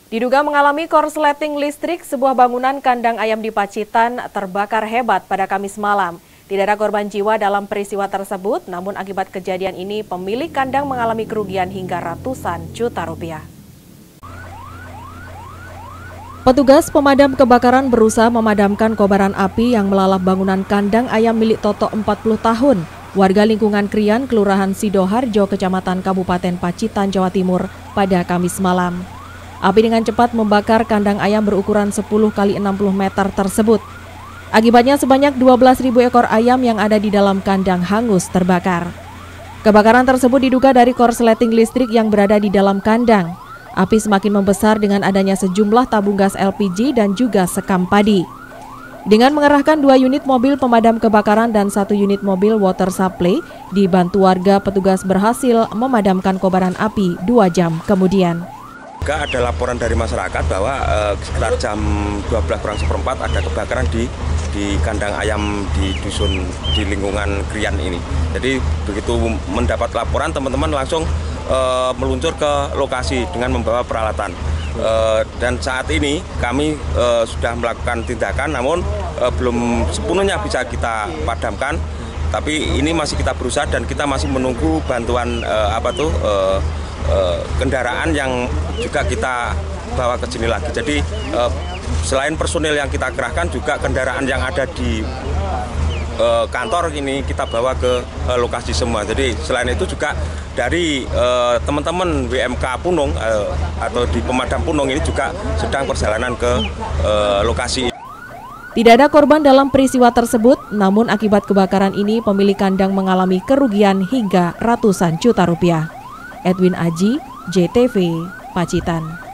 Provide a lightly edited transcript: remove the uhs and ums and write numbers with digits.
Diduga mengalami korsleting listrik, sebuah bangunan kandang ayam di Pacitan terbakar hebat pada Kamis malam. Tidak ada korban jiwa dalam peristiwa tersebut, namun akibat kejadian ini pemilik kandang mengalami kerugian hingga ratusan juta rupiah. Petugas pemadam kebakaran berusaha memadamkan kobaran api yang melalap bangunan kandang ayam milik Toto 40 tahun, warga lingkungan Krian, Kelurahan Sidoharjo, Kecamatan Kabupaten Pacitan, Jawa Timur pada Kamis malam. Api dengan cepat membakar kandang ayam berukuran 10 x 60 meter tersebut. Akibatnya sebanyak 12.000 ekor ayam yang ada di dalam kandang hangus terbakar. Kebakaran tersebut diduga dari korsleting listrik yang berada di dalam kandang. Api semakin membesar dengan adanya sejumlah tabung gas LPG dan juga sekam padi. Dengan mengerahkan 2 unit mobil pemadam kebakaran dan 1 unit mobil water supply, dibantu warga, petugas berhasil memadamkan kobaran api 2 jam kemudian. Ada laporan dari masyarakat bahwa sekitar jam 12:04 ada kebakaran di kandang ayam di dusun di lingkungan Krian ini. Jadi begitu mendapat laporan, teman-teman langsung meluncur ke lokasi dengan membawa peralatan. Dan saat ini kami sudah melakukan tindakan, namun belum sepenuhnya bisa kita padamkan. Tapi ini masih kita berusaha dan kita masih menunggu bantuan kendaraan yang juga kita bawa ke sini lagi. Jadi selain personil yang kita kerahkan, juga kendaraan yang ada di kantor ini kita bawa ke lokasi semua. Jadi selain itu juga dari teman-teman WMK Punung atau di pemadam Punung ini juga sedang perjalanan ke lokasi. Tidak ada korban dalam peristiwa tersebut, namun akibat kebakaran ini pemilik kandang mengalami kerugian hingga ratusan juta rupiah. Edwin Aji, JTV, Pacitan.